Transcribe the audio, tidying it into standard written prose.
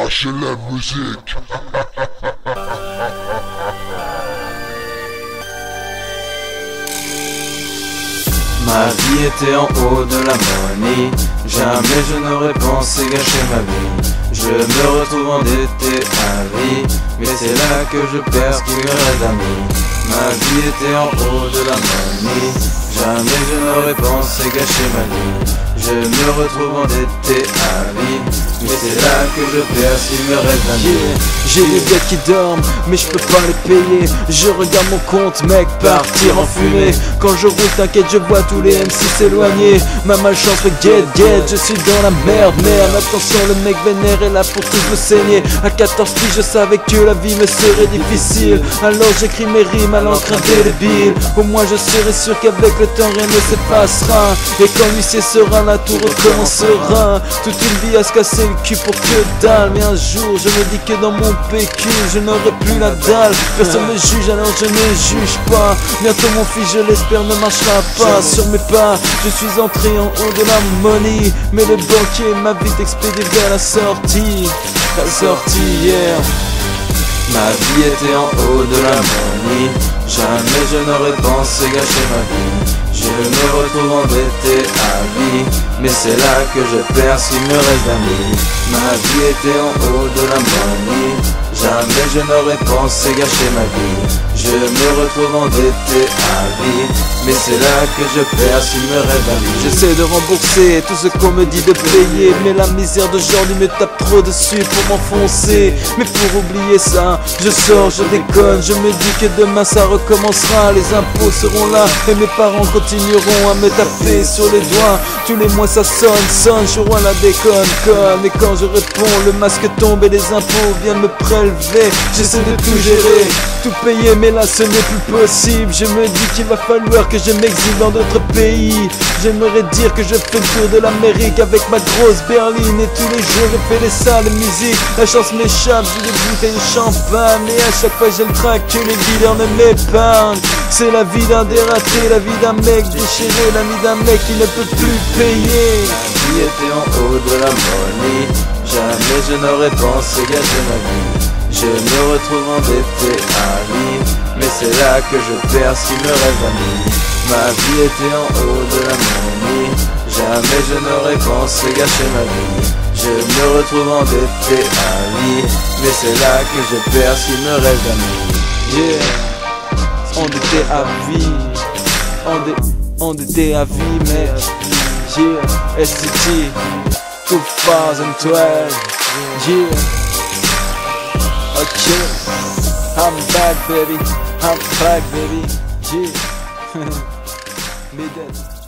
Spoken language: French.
HLM Musique. Ma vie était en haut de la monnaie, jamais je n'aurais pensé gâcher ma vie. Je me retrouve endetté à vie, mais c'est là que je perds ce qui me reste d'amis. Ma vie était en haut de la monnaie, jamais je n'aurais pensé gâcher ma vie. Je me retrouve endetté à vie, mais c'est là que je perds ce qui me reste d'amis. J'ai des dettes qui dorment, mais je peux pas les payer. Je regarde mon compte, mec, partir en fumée. Quand je roule, t'inquiète, je vois tous les MC s'éloigner. Ma malchance me guette, je suis dans la merde. Attention, le mec vénère est là pour tous me saigner. À 14 piges, je savais que la vie me serait difficile. Alors j'écris mes rimes à l'encre indélébile. Au moins je serai sûr qu'avec le temps rien ne s'effacera. Et quand l'huissier sera là, tout recommencera. Toute une vie à se casser le cul pour que dalle. Mais un jour, je me dis que dans mon PQ, je n'aurai plus la dalle. Personne me juge, alors je ne juge pas. Bientôt mon fils, je l'espère, ne marchera pas sur mes pas. Je suis entré en haut de la money, mais le banquier m'a vite expédié vers la sortie. La sortie, yeah. Ma vie était en haut de la monnaie, jamais je n'aurais pensé gâcher ma vie. Je me retrouve endetté à vie, mais c'est là que je perds ce qui me reste d'amis. Ma vie était en haut de la monnaie, jamais je n'aurais pensé gâcher ma vie. Je me retrouve endetté à vie, mais c'est là que je perds ce qui me reste d'amis. J'essaie de rembourser tout ce qu'on me dit de payer, mais la misère d'aujourd'hui me tape trop dessus pour m'enfoncer. Mais pour oublier ça, je sors, je déconne, je me dis que demain ça recommencera. Les impôts seront là et mes parents continueront à me taper sur les doigts. Tous les mois ça sonne, je vois la déconne. Et quand je réponds, le masque tombe et les impôts viennent me prélever. J'essaie de tout gérer, tout payer, mais là ce n'est plus possible. Je me dis qu'il va falloir que je m'exile dans d'autres pays. J'aimerais dire que je fais le tour de l'Amérique avec ma grosse berline. Et tous les jours je fais des salles de musique. La chance m'échappe, j'ai des bouteilles de champagne. Et à chaque fois j'ai le trac que les dealers ne m'épargnent. C'est la vie d'un dératé, la vie d'un mec déchiré, la vie d'un mec qui ne peut plus payer. Ma vie était en haut de la monnaie, jamais je n'aurais pensé gâcher ma vie. Je me retrouve endetté à vie, mais c'est là que je perds ce qui me reste d'amis. Ma vie était en haut de la monnaie, jamais je n'aurais pensé gâcher ma vie. Je me retrouve endetté à vie, mais c'est là que je perds ce qui me reste d'amis. Yeah, endetté à vie, endetté à vie, mec. Yeah, SCT 2012. Yeah. Okay, I'm back, baby. Yeah. Me dead.